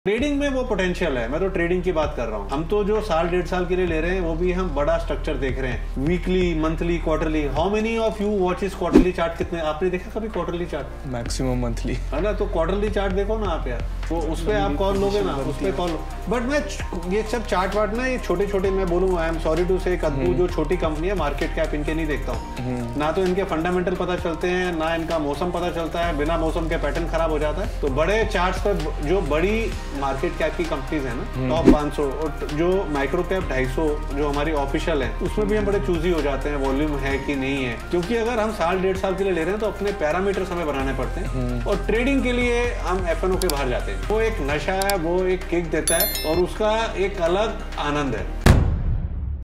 Trading में वो potential है। मैं तो ट्रेडिंग की बात कर रहा हूँ। हम तो जो साल डेढ़ साल के लिए ले रहे हैं वो भी हम बड़ा स्ट्रक्चर देख रहे हैं, weekly, monthly, quarterly. How many of you watches quarterly chart? कितने आपने देखा कभी क्वार्टरली चार्ट? मैक्सिमम मंथली है ना। तो क्वार्टरली चार्ट देखो ना आप यार, तो उस पर आप कॉल लोगे ना, उस पर कॉल। बट मैं ये सब चार्ट वार्ट ना, ये छोटे छोटे, मैं बोलूँ आई एम सॉरी टू से, कद्दू जो छोटी कंपनी है, मार्केट कैप इनके नहीं देखता हूँ ना। तो इनके फंडामेंटल पता चलते हैं ना, इनका मौसम पता चलता है। बिना मौसम के पैटर्न खराब हो जाता है। तो बड़े चार्ट्स पर जो बड़ी मार्केट कैप की कंपनीज है ना, टॉप 500 और जो माइक्रो कैप 250 जो हमारी ऑफिशियल है, उसमें भी हम बड़े चूजी हो जाते हैं, वॉल्यूम है कि नहीं है। क्योंकि अगर हम साल डेढ़ साल के लिए ले रहे हैं तो अपने पैरामीटर्स हमें बनाने पड़ते हैं। और ट्रेडिंग के लिए हम एफएनओ के बाहर जाते हैं। वो एक नशा है, वो एक किक देता है और उसका एक अलग आनंद है।